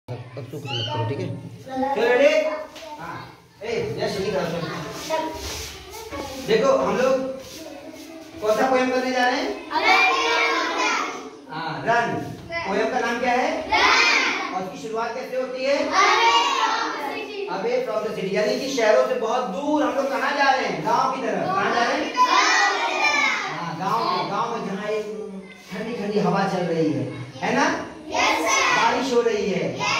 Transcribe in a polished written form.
अब तू कुछ मत करो, ठीक है? चलो रेडी? हाँ, जस्ट करो। देखो हम लोग कौन सा पोएम करने जा रहे हैं? हाँ, रन। पोएम का नाम क्या है? रन। और उसकी शुरुआत कैसे होती है? अवे फ्रॉम द सिटी, यानी कि शहरों से बहुत दूर हम लोग कहाँ जा रहे हैं? गांव की तरफ। कहाँ जा रहे हैं? हाँ, गांव में जहाँ एक ठंडी ठंडी हवा चल रही है ना? बारिश हो रही है।